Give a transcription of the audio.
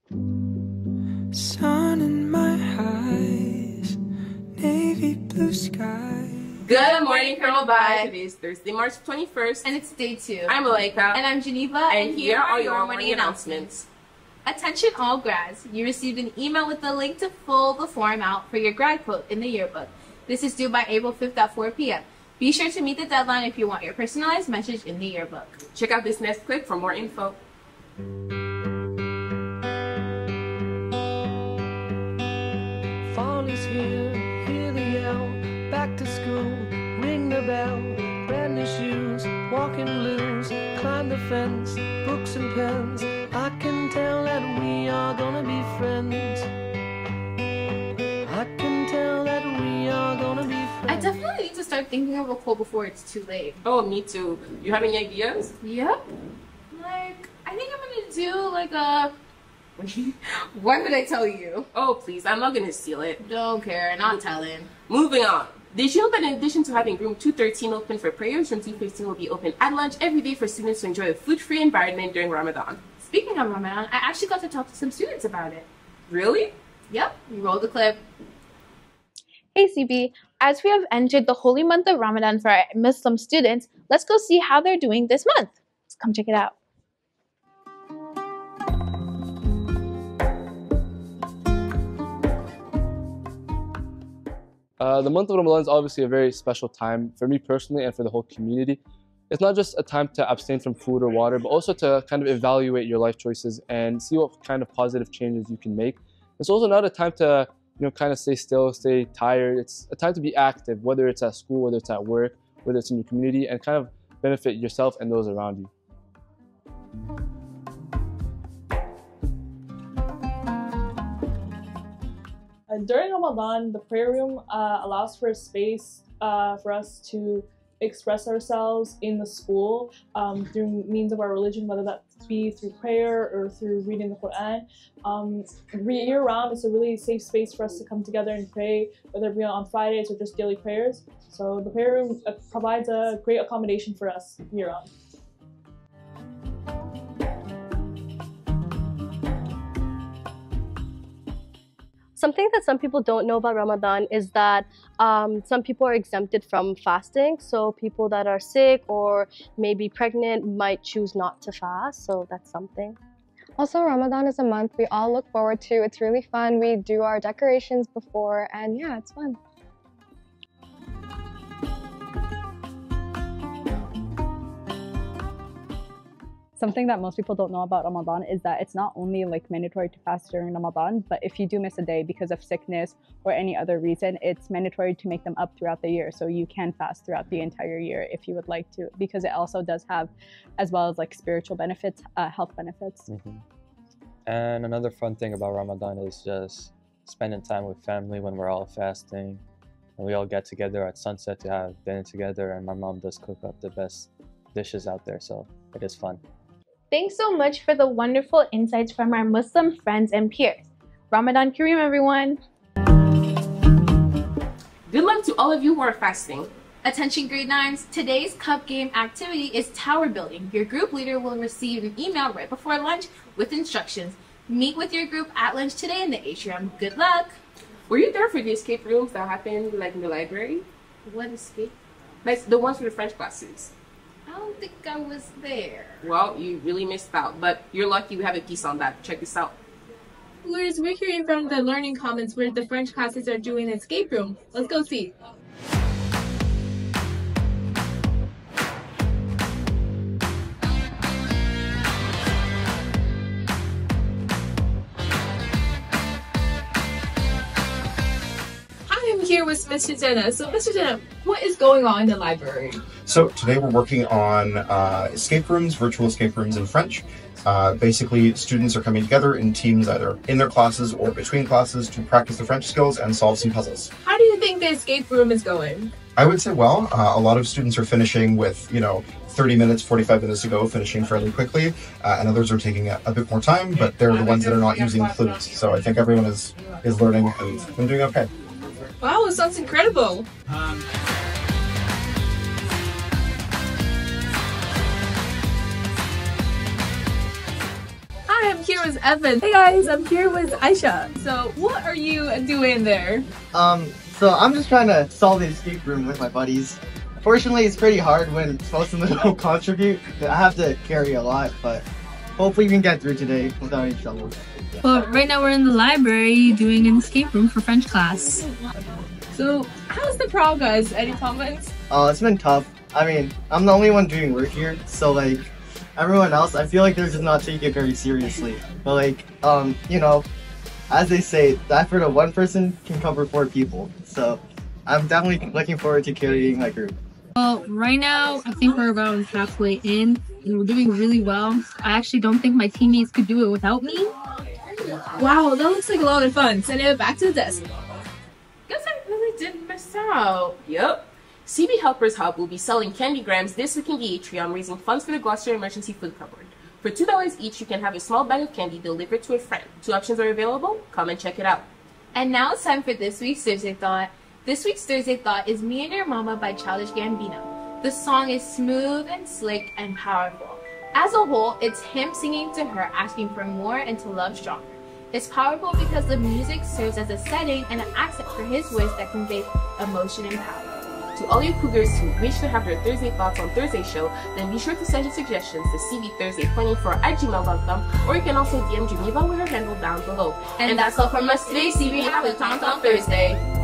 Sun in my eyes, navy blue sky. Good morning, Colonel Bye. Today is Thursday, March 21st. And it's day 2. I'm Malaika. And I'm Geneva. And here are your morning announcements. Attention all grads. You received an email with a link to fill the form out for your grad quote in the yearbook. This is due by April 5th at 4 p.m. Be sure to meet the deadline if you want your personalized message in the yearbook. Check out this next clip for more info. Fall is here, hear the yell, back to school, ring the bell, brand new shoes, walking blues, climb the fence, books and pens, I can tell that we are gonna be friends. I can tell that we are gonna be friends. I definitely need to start thinking of a quote before it's too late. Oh, me too. You have any ideas? Yep. I think I'm gonna do like a... What did I tell you? Oh, please, I'm not gonna steal it. Don't care, not telling. Moving on. Did you know that in addition to having room 213 open for prayers, room 215 will be open at lunch every day for students to enjoy a food-free environment during Ramadan? Speaking of Ramadan, I actually got to talk to some students about it. Really? Yep, you roll the clip. Hey CB, as we have entered the holy month of Ramadan for our Muslim students, let's go see how they're doing this month. Let's come check it out. The month of Ramadan is obviously a very special time for me personally and for the whole community. It's not just a time to abstain from food or water, but also to kind of evaluate your life choices and see what kind of positive changes you can make. It's also not a time to, kind of stay still, stay tired. It's a time to be active, whether it's at school, whether it's at work, whether it's in your community, and kind of benefit yourself and those around you. During Ramadan, the prayer room allows for a space for us to express ourselves in the school through means of our religion, whether that be through prayer or through reading the Quran. Year-round, it's a really safe space for us to come together and pray, whether it be on Fridays or just daily prayers. So the prayer room provides a great accommodation for us year-round. Something that some people don't know about Ramadan is that some people are exempted from fasting. So people that are sick or maybe pregnant might choose not to fast. So that's something. Also, Ramadan is a month we all look forward to. It's really fun. We do our decorations before, and yeah, it's fun. Something that most people don't know about Ramadan is that it's not only mandatory to fast during Ramadan, but if you do miss a day because of sickness or any other reason, it's mandatory to make them up throughout the year. So you can fast throughout the entire year if you would like to, because it also does have, as well as spiritual benefits, health benefits. And another fun thing about Ramadan is just spending time with family when we're all fasting. And we all get together at sunset to have dinner together, and my mom does cook up the best dishes out there, so it is fun. Thanks so much for the wonderful insights from our Muslim friends and peers. Ramadan Kareem, everyone! Good luck to all of you who are fasting. Attention grade 9s, today's cup game activity is tower building. Your group leader will receive an email right before lunch with instructions. Meet with your group at lunch today in the atrium. Good luck! Were you there for the escape rooms that happened in the library? What escape? The ones for the French classes. I don't think I was there. Well, you really missed out, but you're lucky we have a piece on that. Check this out. Schoolers, we're hearing from the Learning Commons where the French classes are doing an escape room. Let's go see. Here with Mr. Jenna. So Mr. Jenna, what is going on in the library? So today we're working on escape rooms, virtual escape rooms in French. Basically, students are coming together in teams either in their classes or between classes to practice their French skills and solve some puzzles. How do you think the escape room is going? I would say, well, a lot of students are finishing with, 30 minutes, 45 minutes to go, finishing fairly quickly, and others are taking a bit more time, but they're the ones that are not using clues. So I think everyone is learning and doing okay. Wow, it sounds incredible. Hi, I'm here with Evan. Hey guys, I'm here with Aisha. So what are you doing there? So I'm just trying to solve the escape room with my buddies. Fortunately, it's pretty hard when most of them don't contribute. I have to carry a lot, but hopefully we can get through today without any trouble. Well, right now we're in the library doing an escape room for French class. So how's the progress? Any comments? It's been tough. I mean, I'm the only one doing work here, so like everyone else, I feel like they're just not taking it very seriously. But like, you know, as they say, the effort of one person can cover 4 people. So I'm definitely looking forward to carrying my group. Well, right now I think we're about halfway in and we're doing really well. I actually don't think my teammates could do it without me. Wow, that looks like a lot of fun. Send it back to the desk. Guess I really did miss out. Yep. CB Helpers Hub will be selling candy grams this week in the atrium, raising funds for the Gloucester Emergency Food Cupboard. For $2 each, you can have a small bag of candy delivered to a friend. 2 options are available. Come and check it out. And now it's time for this week's Thursday Thought. This week's Thursday Thought is Me and Your Mama by Childish Gambino. The song is smooth and slick and powerful. As a whole, it's him singing to her, asking for more and to love stronger. It's powerful because the music serves as a setting and an accent for his voice that conveys emotion and power. To all you cougars who wish to have their Thursday thoughts on Thursday's show, then be sure to send your suggestions to cbthursday24@gmail.com, or you can also DM Geneva with her handle down below. And that's all from us today, CB. Have a Tom Thursday.